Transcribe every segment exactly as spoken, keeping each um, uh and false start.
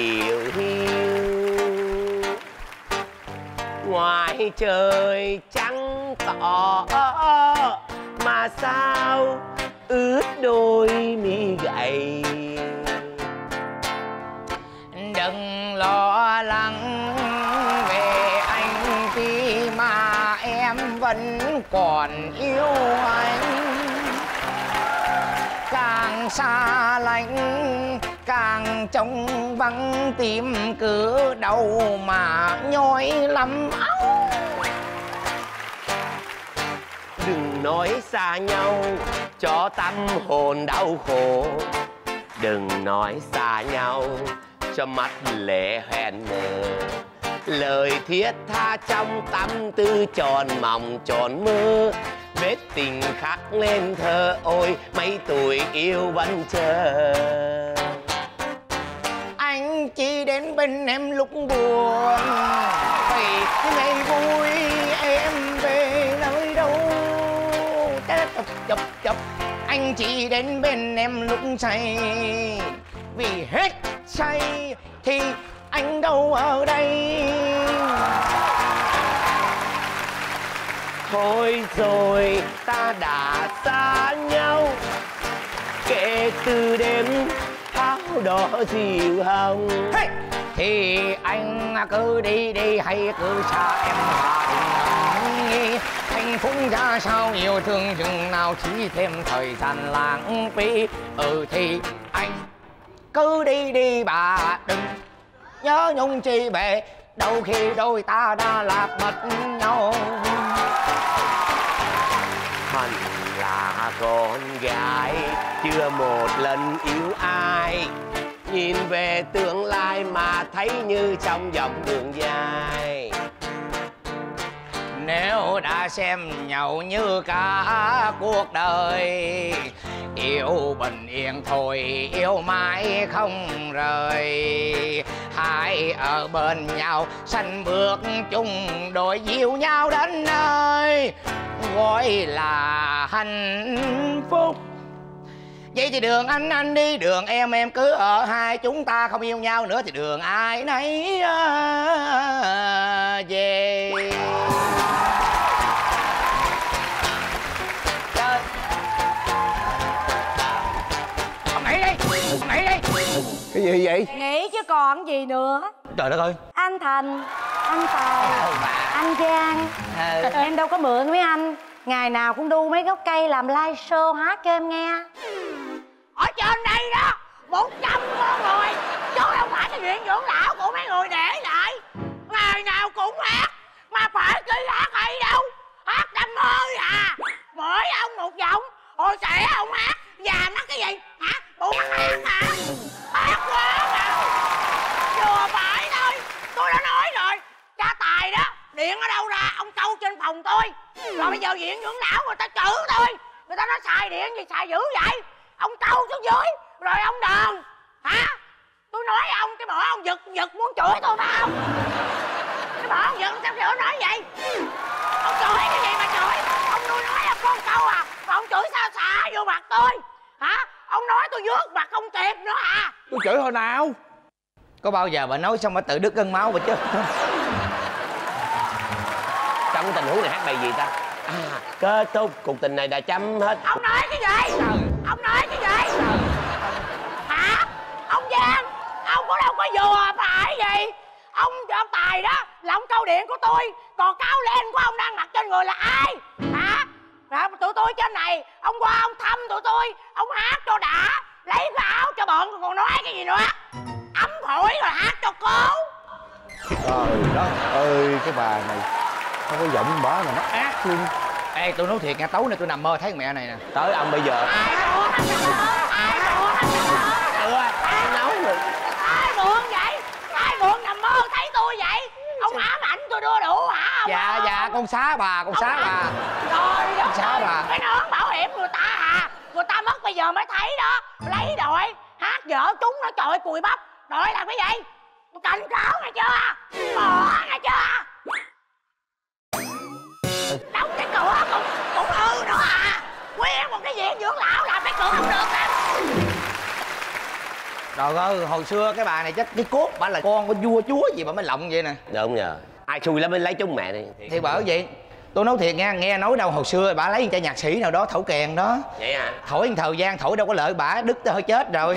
điều hiu. Ngoài trời trắng tỏ mà sao ướt đôi mi gầy. Đừng lo lắng về anh khi mà em vẫn còn yêu anh. Càng xa lánh càng trông vắng tim cứ đau mà nhói lắm. Đừng nói xa nhau cho tâm hồn đau khổ. Đừng nói xa nhau cho mắt lệ hẹn mờ. Lời thiết tha trong tâm tư tròn mộng tròn mơ. Vết tình khắc lên thơ ôi mấy tuổi yêu vẫn chờ. Anh chỉ đến bên em lúc buồn, vì ngày vui em về nơi đâu. Chụp chụp chụp. Anh chỉ đến bên em lúc say, vì hết say thì anh đâu ở đây. Thôi rồi ta đã xa nhau, kể từ đêm tháo đỏ dịu hồng. Hey! Thì anh cứ đi đi hay cứ xa em hoài. Hạnh phúc ra sao yêu thương chừng nào chỉ thêm thời gian lãng phí. Ừ thì anh cứ đi đi bà đừng nhớ nhung chi về. Đâu khi đôi ta đã lạc mất nhau. Hạnh là con gái chưa một lần yêu ai. Nhìn về tương lai mà thấy như trong dòng đường dài. Nếu đã xem nhau như cả cuộc đời, yêu bình yên thôi yêu mãi không rời. Hai ở bên nhau sanh bước chung đôi dìu nhau đến nơi gọi là hạnh phúc. Vậy thì đường anh anh đi, đường em em cứ ở. Hai chúng ta không yêu nhau nữa thì đường ai nấy về. Trời. Ông nghỉ đi, ông nghỉ đi. Cái gì vậy? Nghĩ chứ còn gì nữa. Trời đất ơi. Anh Thành, anh Tài, anh Giang, Ừ. em đâu có mượn với anh. Ngày nào cũng đu mấy gốc cây làm live show hát cho em nghe. Ở trên đây đó một trăm con người, chứ không phải cái viện dưỡng lão của mấy người để lại. Ngày nào cũng hát, mà phải cứ hát hay đâu. Hát đam mê à. Mỗi ông một giọng. Hồi trẻ ông hát già mắt cái gì hả? Bộ mắt hát hả? Hát quá mà. Vừa phải thôi. Tôi đã nói rồi, cha Tài đó điện ở đâu ra ông câu trên phòng tôi. Rồi bây giờ viện dưỡng lão người ta chửi tôi. Người ta nói xài điện gì xài dữ vậy. Ông câu xuống dưới rồi ông đờn hả? Tôi nói ông cái mỏ ông giật giật muốn chửi tôi phải không? Cái mỏ ông giật sao sửa nói vậy? Ông chửi cái gì mà chửi? Ông nuôi nói là con câu à, mà ông chửi sao xả vô mặt tôi hả? Ông nói tôi vớt mặt không kịp nữa à? Tôi chửi hồi nào? Có bao giờ bà nói xong bà tự đứt gân máu bà chứ? Trong tình huống này hát bài gì ta? À, kết thúc cuộc tình này đã chấm hết. Ông nói cái gì? Trời. Ông nói cái gì? Trời. Hả? Ông Giang, ông cũng đâu có vừa phải gì. Ông ông Tài đó là ông câu điện của tôi, còn cáo len của ông đang mặc trên người là ai? Hả? Rồi tụi tôi trên này, ông qua ông thăm tụi tôi, ông hát cho đã, lấy cái áo cho bận, còn nói cái gì nữa? Ấm phổi rồi hát cho cố. Trời đất ơi, cái bà này không có giọng bả mà nó ác luôn. Ê, tôi nói thiệt nha, tối nay tôi nằm mơ thấy con mẹ này nè. Tới ông bây giờ. Ai mượn anh cho nó? Ai mượn anh cho nó? Ừ, ai nói rồi. Ai mượn vậy? Ai mượn nằm mơ thấy tôi vậy? Ông ám ảnh tôi đưa đủ hả ông? Dạ ơi? dạ con xá bà, con xá bà. Trời đất Xá ơi, bà. cái nón bảo hiểm người ta à. Người ta mất bây giờ mới thấy đó. Lấy đội hát dở chúng nó trội cùi bắp. Đội làm cái gì? Cảnh cáo nghe chưa? Bỏ nghe chưa? Đóng cái cửa cũng cũng hư nữa à. Nguyên một cái viện dưỡng lão làm cái cửa không được nè. Trời ơi, hồi xưa cái bà này chắc cái cốt bà là con của vua chúa gì mà mới lộng vậy nè. Được không nhờ? Ai xui lắm mới lấy chúng mẹ đi. Thì bởi vậy tôi nói thiệt nghe, nghe nói đâu hồi xưa bà lấy cho nhạc sĩ nào đó thổi kèn đó. Vậy hả? Thổi một thời gian thổi đâu có lợi bả, đứt tới hơi chết rồi.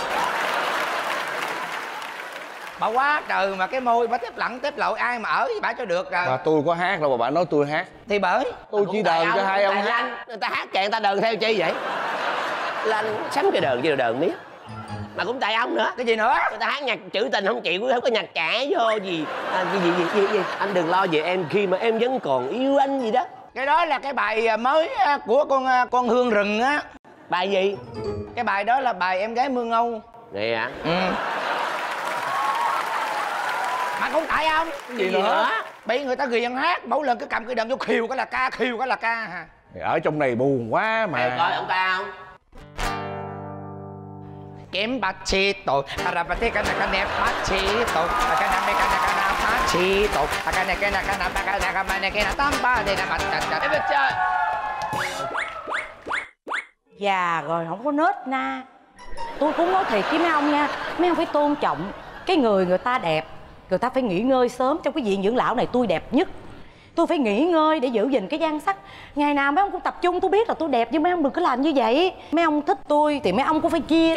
Bà quá trời mà cái môi bà tiếp lặng tiếp lội ai mà ở với bà cho được rồi. Bà tôi có hát đâu mà bà nói tôi hát. Thì bởi Tôi chỉ đờn cho hai ông hát. Anh, người ta hát kèn người ta đờn theo chi vậy? Là anh sắm cái đờn chứ đờn miết. Mà cũng tại ông nữa. Cái gì nữa? Người ta hát nhạc trữ tình không chịu, không có nhạc trẻ vô gì. À, gì, gì, gì, gì, gì. Anh đừng lo về em khi mà em vẫn còn yêu anh gì đó. Cái đó là cái bài mới của con con Hương Rừng á. Bài gì? Cái bài đó là bài Em Gái Mương Âu. Vậy hả? Ừ. Mà cũng tại ông. Gì, gì nữa? nữa? Bị người ta ghi ăn hát, mỗi lần cứ cầm cái đờn vô khiều cái là ca, khiều cái là ca hả? Ở trong này buồn quá mà. Mày coi ông ta không? Kiếm bát chi tổ, ra bát cái này cái này bát chi tổ, cái này cái này cái này bát chi tổ, cái này cái này cái này cái này cái này cái này tám ba đây là bát chặt chặt. Em chơi. Già rồi không có nết na. Tôi cũng nói thiệt với mấy ông nha, mấy ông phải tôn trọng cái người người ta đẹp, người ta phải nghỉ ngơi sớm. Trong cái viện dưỡng lão này tôi đẹp nhất, tôi phải nghỉ ngơi để giữ gìn cái nhan sắc. Ngày nào mấy ông cũng tập trung, tôi biết là tôi đẹp nhưng mấy ông đừng có làm như vậy. Mấy ông thích tôi thì mấy ông cũng phải chia.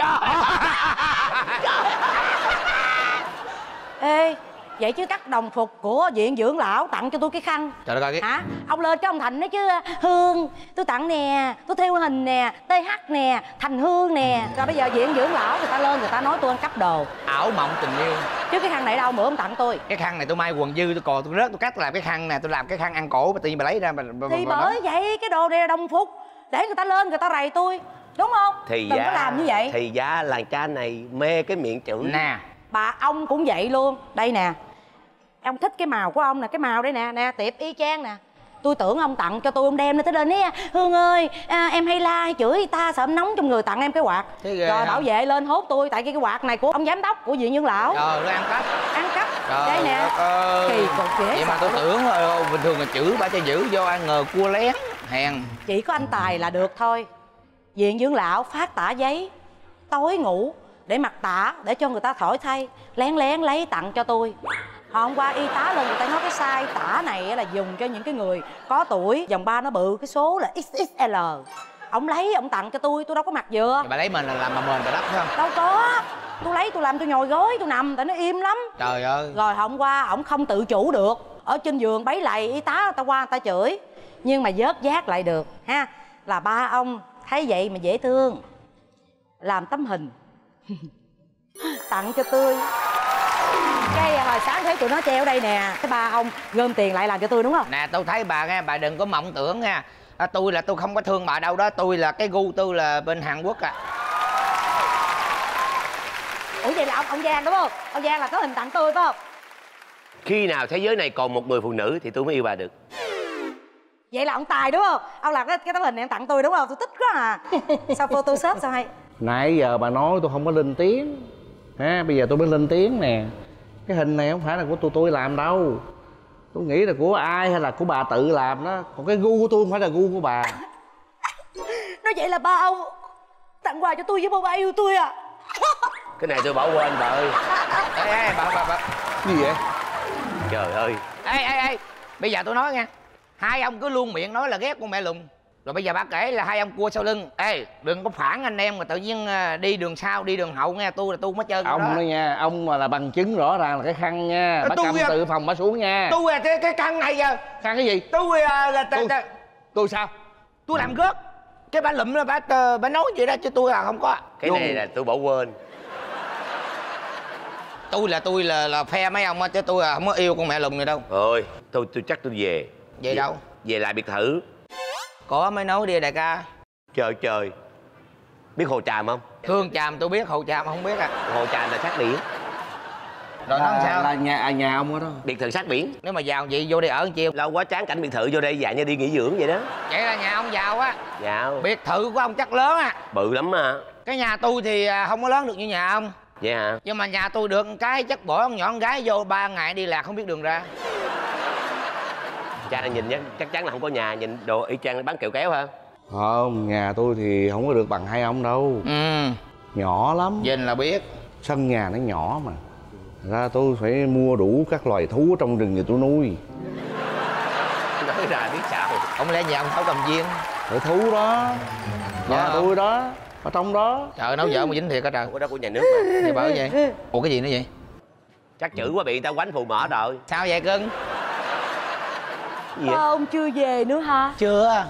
Ê, vậy chứ cắt đồng phục của viện dưỡng lão tặng cho tôi cái khăn. Trời ơi cái... Hả? Ông lên cái ông Thành nói chứ Hương, tôi tặng nè, tôi theo hình nè, tê hát nè, Thành Hương nè. Rồi bây giờ viện dưỡng lão người ta lên người ta nói tôi ăn cắp đồ. Ảo mộng tình yêu. Chứ cái khăn này đâu bữa ông tặng tôi. Cái khăn này tôi may quần dư tôi cò tôi rớt tôi cắt tôi làm cái khăn nè, tôi làm cái khăn ăn cổ mà tự nhiên bà lấy ra bà, bà, Thì bà bởi đó. vậy cái đồ này là đồng phục để người ta lên người ta rầy tôi, đúng không? Thì đừng giá, có làm như vậy. Thì giá làng cha này mê cái miệng chữ Nè. Bà ông cũng vậy luôn. Đây nè, ông thích cái màu của ông nè, cái màu đây nè, nè tiệp y chang nè. Tôi tưởng ông tặng cho tôi, ông đem lên tới đây nè Hương ơi, à, em hay la hay chửi ta sợ em nóng trong người, tặng em cái quạt. Rồi không? bảo vệ lên hốt tôi tại cái quạt này của ông giám đốc của viện dưỡng lão. Trời ơi ăn cắp. Ăn cắp. Trời Đây nè. ơi. Kỳ cục dễ vậy mà sợ tôi lắm. tưởng uh, bình thường là chữ bà cho giữ vô ăn ngờ cua lén hèn. Chỉ có anh Tài là được thôi. Viện dưỡng lão phát tả giấy tối ngủ để mặc tả để cho người ta thổi thay, lén lén lấy tặng cho tôi. Hôm qua y tá lên người ta nói cái size tả này là dùng cho những cái người có tuổi, vòng ba nó bự, cái số là ích ích lờ. Ông lấy ông tặng cho tôi, tôi đâu có mặc vừa. Bà lấy mình là làm mà mền bà đắp phải không? Đâu có. Tôi lấy tôi làm tôi nhồi gối tôi nằm tại nó im lắm. Trời ơi. Rồi hôm qua ổng không tự chủ được, ở trên giường bấy lầy y tá người ta qua người ta chửi, nhưng mà vớt vát lại được ha. Là ba ông thấy vậy mà dễ thương, làm tấm hình tặng cho tôi. Cái hồi sáng thấy tụi nó treo đây nè, cái ba ông gom tiền lại làm cho tôi đúng không? Nè tôi thấy bà nghe, bà đừng có mộng tưởng nha. À, tôi là tôi không có thương bà đâu đó, tôi là cái gu tôi là bên Hàn Quốc à. Ủa vậy là ông ông Giang đúng không? Ông Giang là có hình tặng tôi phải không? Khi nào thế giới này còn một người phụ nữ thì tôi mới yêu bà được. Vậy là ông Tài đúng không? Ông làm cái, cái tấm hình này em tặng tôi đúng không? Tôi thích quá à. Sao photoshop sao hay? Nãy giờ bà nói tôi không có lên tiếng ha, bây giờ tôi mới lên tiếng nè. Cái hình này không phải là của tôi tôi làm đâu, tôi nghĩ là của ai hay là của bà tự làm đó. Còn cái gu của tôi không phải là gu của bà. Nói vậy là ba ông tặng quà cho tôi với ba ba yêu tôi à? Cái này tôi bỏ quên bà ơi. Ê ê bà bà bà. Gì vậy? Trời ơi. Ê ê ê, bây giờ tôi nói nha, hai ông cứ luôn miệng nói là ghét con mẹ lùn, rồi bây giờ bác kể là hai ông cua sau lưng. Ê đừng có phản anh em mà tự nhiên đi đường sau đi đường hậu nghe. Tôi là tôi mới chơi ông đó. đó nha, ông mà là bằng chứng rõ ràng là cái khăn nha. Bà cầm từ phòng bà xuống nha. Tôi là cái, cái khăn này giờ. Khăn cái gì? Tôi là tôi, tôi sao? Tôi làm gớt cái bà lụm là bà bà nói vậy đó chứ tôi là không có. Cái Vô. này là tôi bỏ quên. Tôi là tôi là là phe mấy ông á chứ tôi là không có yêu con mẹ lùn này đâu. Ôi tôi tôi chắc tôi về. Về đâu? Về lại biệt thự. Có mới nói đi đại ca. Trời trời. Biết Hồ Tràm không? Hương Tràm tôi biết, Hồ Tràm không biết à. Hồ Tràm là sát biển. Rồi nó làm sao? Là nhà à, nhà ông ở đó. Biệt thự sát biển. Nếu mà giàu vậy vô đây ở làm chiêu. Lâu quá chán cảnh biệt thự vô đây dạng như đi nghỉ dưỡng vậy đó. Vậy là nhà ông giàu á. Giàu. Biệt thự của ông chắc lớn à. Bự lắm mà. Cái nhà tôi thì không có lớn được như nhà ông. Vậy hả? Nhưng mà nhà tôi được cái chắc bỏ con nhỏ con gái vô ba ngày đi lạc không biết đường ra. Cha đang nhìn nhá, chắc chắn là không có nhà, nhìn đồ y chang bán kẹo kéo hả? Không, nhà tôi thì không có được bằng hai ông đâu. Ừ. Nhỏ lắm. Nhìn là biết. Sân nhà nó nhỏ mà, ra tôi phải mua đủ các loài thú trong rừng để tôi nuôi. Nói ra biết sao. Không lẽ nhà ông Thảo Cầm Viên? Loài thú đó, nhà Ờ. tôi đó, ở trong đó. Trời nấu vợ mà dính thiệt hả trời? Ủa đó của nhà nước mà. Gì bởi vậy? Ủa cái gì nữa vậy? Chắc chữ quá bị người ta quánh phù mỡ rồi. Sao vậy cưng? Gì vậy? Ông chưa về nữa hả? Chưa.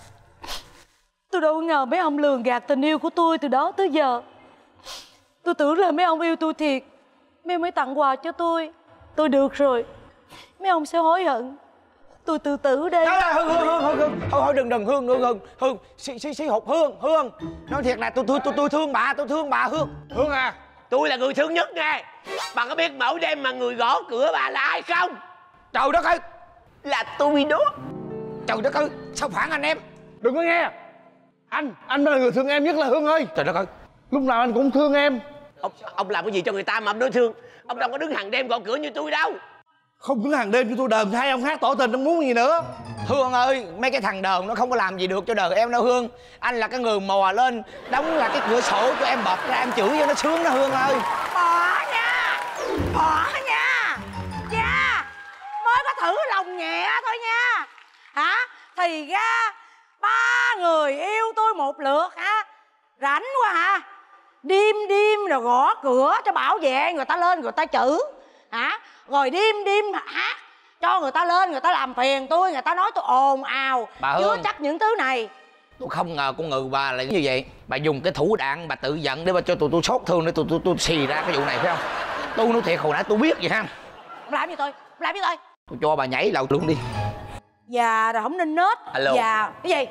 Tôi đâu có ngờ mấy ông lường gạt tình yêu của tôi từ đó tới giờ. Tôi tưởng là mấy ông yêu tôi thiệt, mấy ông mới tặng quà cho tôi. Tôi được rồi, mấy ông sẽ hối hận. Tôi tự tử đây. Đó là Hương, Hương, Hương, Hương, Hương. Thôi, thôi đừng, đừng, Hương, Hương, Hương, Hương. Xí, xí, xí hụt Hương, Hương. Nói thiệt là tôi, tôi, tôi, tôi thương bà, tôi thương bà Hương. Hương à. Tôi là người thương nhất nghe. Bà có biết mỗi đêm mà người gõ cửa bà là ai không? Trời đất ơi. Là tôi đó. Trời đất ơi, sao phản anh em? Đừng có nghe. Anh, anh mới là người thương em nhất là Hương ơi. Trời đất ơi. Lúc nào anh cũng thương em. Ông, ông làm cái gì cho người ta mà ông đối thương? Ông đâu có đứng hàng đêm gõ cửa như tôi đâu. Không cứ hàng đêm cho tôi đờn hai ông hát tỏ tình, ông muốn gì nữa. Hương ơi, mấy cái thằng đờn nó không có làm gì được cho đời em đâu Hương. Anh là cái người mò lên, đóng là cái cửa sổ cho em bật ra em chửi cho nó sướng đó Hương ơi. Bỏ nha, bỏ nha. Nha, mới có thử lòng nhẹ thôi nha. Hả? Thì ra ba người yêu tôi một lượt hả? Rảnh quá hả? Đêm đêm rồi gõ cửa cho bảo vệ người ta lên người ta chữ hả? Rồi đêm đêm hát cho người ta lên người ta làm phiền tôi, người ta nói tôi ồn ào, Bà chứa Hương. chấp những thứ này. Tôi không ngờ con ngừ bà lại như vậy. Bà dùng cái thủ đoạn bà tự giận để bà cho tụi tôi sốt thương để tụi tôi tôi xì ra cái vụ này phải không? Tôi nói thiệt hồi nãy tôi biết vậy ha. Làm gì tôi? Làm gì tôi? Tôi cho bà nhảy lầu luôn đi. Già rồi không nên nết. Alo. Già cái gì?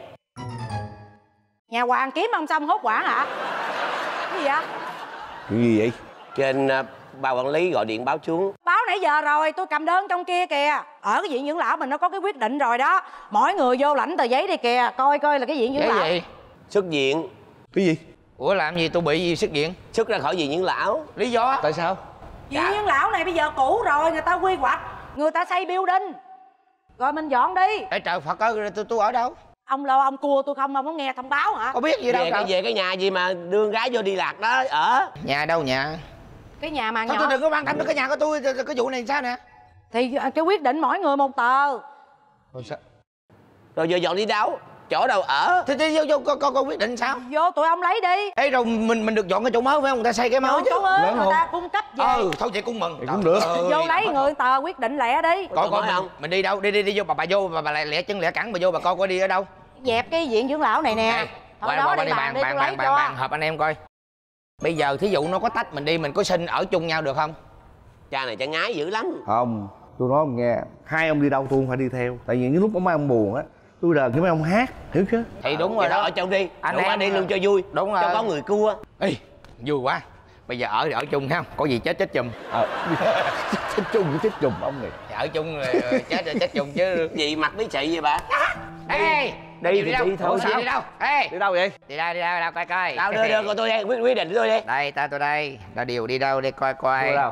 Nhà Hoàng kiếm ông xong hốt quả hả? Cái gì vậy? Chuyện gì vậy? Trên uh, bà quản lý gọi điện báo xuống. Báo nãy giờ rồi, tôi cầm đơn trong kia kìa. Ở cái viện dưỡng lão mình nó có cái quyết định rồi đó. Mỗi người vô lãnh tờ giấy đi kìa, coi coi là cái viện dưỡng Cái lão. gì? Xuất viện. Cái gì? Ủa làm gì tôi bị gì xuất viện? Xuất ra khỏi viện dưỡng lão. Lý do? Tại sao? Viện dưỡng lão này bây giờ cũ rồi, người ta quy hoạch, người ta xây building. Rồi mình dọn đi. Ê trời Phật ơi, tôi tôi ở đâu? Ông lo ông cua tôi không, ông có nghe thông báo hả? Có biết gì đâu Về cái, trời. về cái nhà gì mà đưa con gái vô đi lạc đó ở. Nhà đâu nhà? Cái nhà mà Thôi nhỏ tôi đừng có quan tâm đến cái nhà của tôi, cái vụ này sao nè? thì cái quyết định mỗi người một tờ. Rồi sao? Rồi giờ dọn đi đâu? Chỗ đâu ở? Thì, thì vô, vô con, con, con quyết định sao? Vô tụi ông lấy đi. Ê rồi mình mình được dọn cái chỗ mới phải không? Người ta xây cái mới Dọn chứ. chỗ mới Lớn người không? ta cung cấp về. Ừ, thôi vậy cũng mừng. Thì cũng được. Trời ơi. Vô lấy người tờ quyết định lẹ đi. Coi coi Có mình, không? mình đi đâu? Đi đi đi vô bà bà vô bà bà lại lẹ chân lẹ cẳng bà vô bà coi coi đi ở đâu. Dẹp cái viện dưỡng lão này nè. Ê, Thôi qua đó qua đi đi bàn bàn đi, bàn tôi bàn lấy bàn cho. bàn họp anh em coi. Bây giờ thí dụ nó có tách mình đi mình có xin ở chung nhau được không? Cha này cha ngái dữ lắm. Không, tôi nói ông nghe. Hai ông đi đâu tôi không phải đi theo. Tại vì những lúc mấy ông buồn á, tôi đờn với mấy ông hát, hiểu chứ? Thì đúng rồi Vậy đó. ở chung đi. Anh Anh em em đi rồi. luôn cho vui. Đúng rồi. Cho có người cua. Ê, vui quá. Bây giờ ở thì ở chung ha, có gì chết chết chùm. Ờ, chết chung với chết chùm ông này. Ở chung rồi chết chết chùm chứ. Gì mặt bí chị vậy bà? Ê, Đi đi thì đâu? đi thôi, Ủa, sao? đi đâu? Ê, Đi đâu vậy? đi đâu đi đâu đâu coi coi. Đâu đưa đưa con tôi đây, quyết, quyết định của tôi đi. Đây ta tôi đây. Ta điều đi đâu đi coi coi. Đi đâu?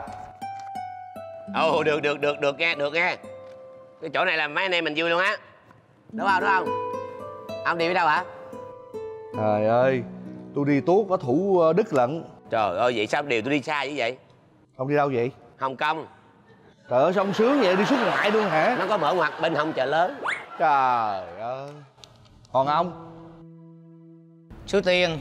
Ồ được được được được nghe, được nghe. Cái chỗ này là mấy anh em mình vui luôn á. Đúng không, đúng không? Ông đi ở đâu hả? Trời ơi, tôi đi tuốt có thủ ờ, Đức lận. Trời ơi, vậy sao điều tôi đi xa như vậy? Ông đi đâu vậy? Hồng Kông. Trời ơi, sao ông sướng vậy? Đi xuất ngoại luôn hả? Nó có mở ngoặt bên hông chợ lớn. Trời ơi. Còn ông? Số tiền.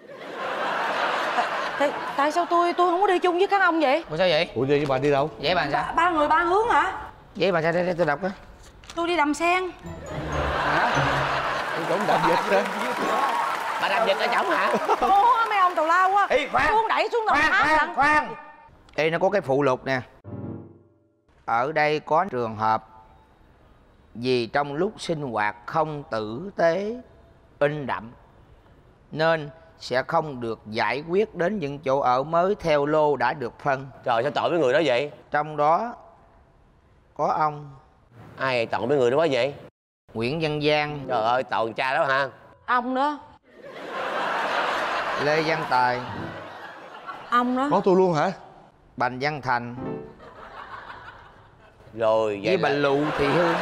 Tại, tại sao tôi tôi không có đi chung với các ông vậy? Ủa sao vậy? Ủa vậy bà đi đâu? Vậy bà sao? Ba, ba người ba hướng hả? Vậy bà sao đây, đây tôi đọc á. Tôi đi đầm sen. Hả? Tôi cũng đập giật đó. Bà đạp giật ở chổng hả? Ô mấy ông tào lao quá. Ê, khoan. Xuống đẩy xuống đồng Khoan tháp khoan lận. khoan. Đây nó có cái phụ lục nè. Ở đây có trường hợp vì trong lúc sinh hoạt không tử tế in đậm nên sẽ không được giải quyết đến những chỗ ở mới theo lô đã được phân. Trời sao tội với người đó vậy? Trong đó có ông Ai tội với người đó quá vậy? Nguyễn Văn Giang, Trời ơi, tội cha đó hả? Ông đó. Lê Văn Tài, Ông đó. Có tôi luôn hả? Bành Văn Thành Rồi vậy với bà là... Lụ Thị Hương.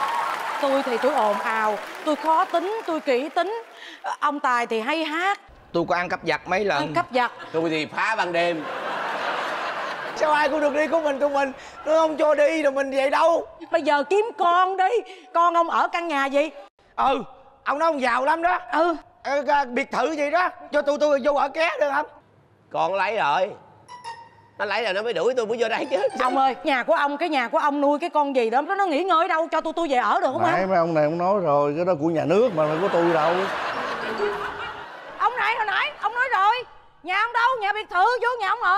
Tôi thì tôi ồn ào, tôi khó tính, tôi kỹ tính. Ông Tài thì hay hát. Tôi có ăn cắp giặt mấy lần. Ăn cắp giặt. Tôi thì phá ban đêm. Sao ai cũng được đi của mình của mình, nó không cho đi rồi mình vậy đâu. Bây giờ kiếm con đi. Con ông ở căn nhà gì? Ừ, ông nói ông giàu lắm đó. Ừ. Ờ, biệt thự gì đó, cho tôi tôi vô ở ké được không? Con lấy rồi. Nó lấy rồi nó mới đuổi tôi mới vô đây chứ. Ông ơi, nhà của ông, cái nhà của ông nuôi cái con gì đó, nó nghỉ ngơi ở đâu, cho tôi tôi về ở được không? Nãy mấy ông này ông nói rồi, cái đó của nhà nước mà, là của tôi đâu. Ông này hồi nãy ông nói rồi, nhà ông đâu, nhà biệt thự, vô nhà ông ở.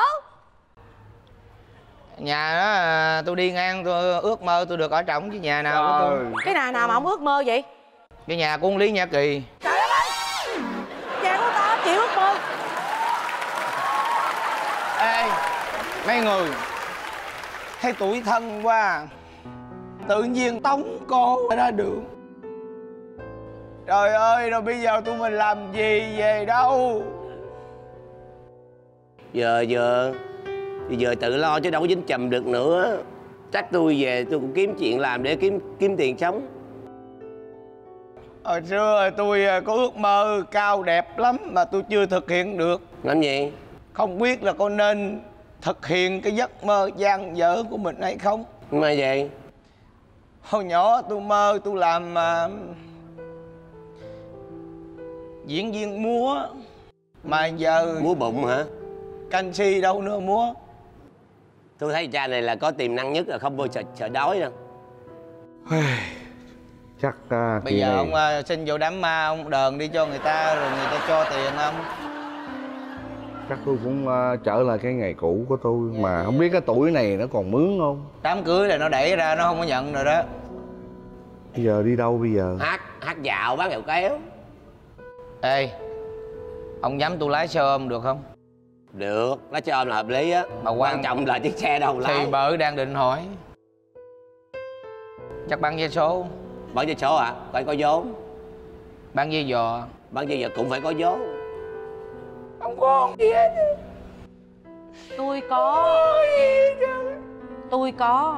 Nhà đó tôi đi ngang tôi ước mơ tôi được ở trong cái nhà nào của tôi. Cái nhà nào mà ông ước mơ vậy? Cái nhà của ông Lý Nhã Kỳ. Trời ơi, nhà của tao chịu ước mơ. Ê, mấy người thấy tuổi thân quá, tự nhiên tống cô ra đường. Trời ơi, rồi bây giờ tụi mình làm gì về đâu? Giờ giờ giờ tự lo chứ đâu có dính chùm được nữa. Chắc tôi về tôi cũng kiếm chuyện làm để kiếm kiếm tiền sống. Hồi xưa tôi có ước mơ cao đẹp lắm mà tôi chưa thực hiện được. Làm gì? Không biết là con nên thực hiện cái giấc mơ dang dở của mình hay không. Mà vậy? Hồi nhỏ tôi mơ tôi làm uh, diễn viên múa. Mà giờ Múa bụng hả? canxi đâu nữa múa. Tôi thấy cha này là có tiềm năng nhất, là không bao giờ sợ đói đâu. Chắc uh, bây giờ này... ông uh, xin vô đám ma ông đờn đi cho người ta rồi người ta cho tiền ông. Chắc tôi cũng uh, trở lại cái ngày cũ của tôi. Mà không biết cái tuổi này nó còn mướn không. Đám cưới là nó đẩy ra nó không có nhận rồi đó. Bây giờ đi đâu bây giờ? Hát hát dạo bán kẹo kéo. Ê, ông dám tôi lái xe ôm được không? Được, lái xe ôm là hợp lý á. Mà quan, quan trọng là chiếc xe đâu lái. Thì bợ đang định hỏi. Chắc bán vé số. Bán vé số à? Phải có vốn. Bán vé giò. Bán vé giò cũng phải có vốn. Không có gì hết. Tôi có. Tôi có.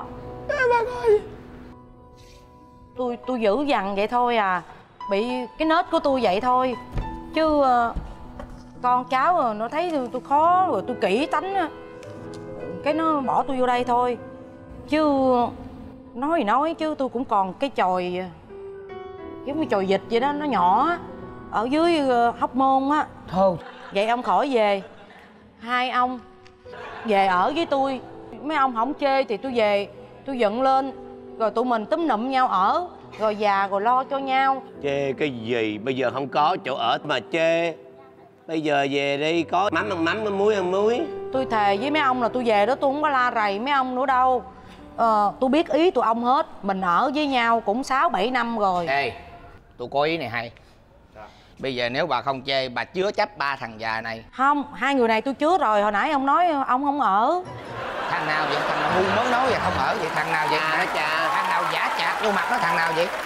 Tôi tôi giữ dằn vậy thôi à. Bị cái nết của tôi vậy thôi. Chứ con cháu nó thấy tôi, tôi khó rồi tôi kỹ tánh á, cái nó bỏ tôi vô đây thôi. Chứ nói thì nói chứ tôi cũng còn cái chòi giống như chòi vịt vậy đó, nó nhỏ á, ở dưới Hóc Môn á. Thôi vậy ông khỏi về, hai ông về ở với tôi. Mấy ông không chê thì tôi về tôi dựng lên rồi tụi mình túm nụm nhau ở, rồi già rồi lo cho nhau. Chê cái gì, bây giờ không có chỗ ở mà chê. Bây giờ về đi, có mắm ăn mắm, ăn muối ăn muối. Tôi thề với mấy ông là tôi về đó tôi không có la rầy mấy ông nữa đâu. Ờ, tôi biết ý tụi ông hết. Mình ở với nhau cũng sáu bảy năm rồi. Ê, tôi có ý này hay. Bây giờ nếu bà không chê, bà chứa chấp ba thằng già này. Không, hai người này tôi chứa rồi. Hồi nãy ông nói ông không ở. Thằng nào vậy? Thằng nào ngu mới nói vậy không ở vậy? Thằng nào vậy? À, chà. Thằng nào giả chạc vô mặt nó, thằng nào vậy?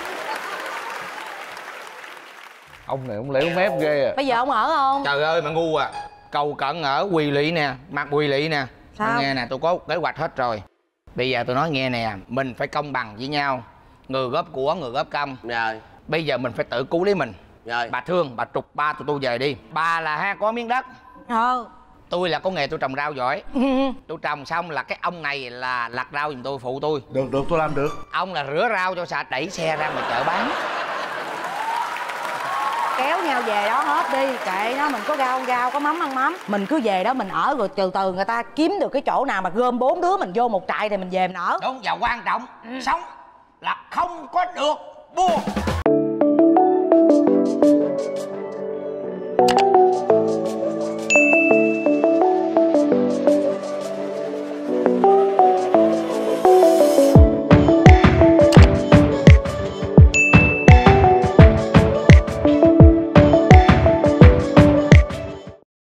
Ông này ông lẻo mép ghê à. Bây giờ ông ở không? Trời ơi mà ngu à. Cầu cận ở Quỳ Lị nè, mặt Quỳ Lị nè. Sao? Nghe nè, tôi có kế hoạch hết rồi. Bây giờ tôi nói nghe nè, mình phải công bằng với nhau. Người góp của, người góp công. Rồi. Bây giờ mình phải tự cứu lấy mình. Rồi. Bà Thương, bà trục ba tụi tôi về đi. Bà là ha có miếng đất. Ờ. Tôi là có nghề tôi trồng rau giỏi. Tôi trồng xong là cái ông này là lặt rau giùm tôi, phụ tôi. Được, được, tôi làm được. Ông là rửa rau cho sạch, đẩy xe ra mà chợ bán. Kéo nhau về đó hết đi, kệ nó, mình có rau ăn rau, có mắm ăn mắm. Mình cứ về đó mình ở rồi từ từ người ta kiếm được cái chỗ nào mà gom bốn đứa mình vô một trại thì mình về mình ở. Đúng, và quan trọng, ừ. Sống là không có được buồn.